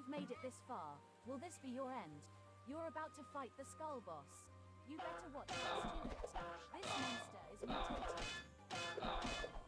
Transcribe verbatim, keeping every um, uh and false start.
made it this far. Will this be your end? You're about to fight the Skull Boss. You better watch this unit. This monster is mutated.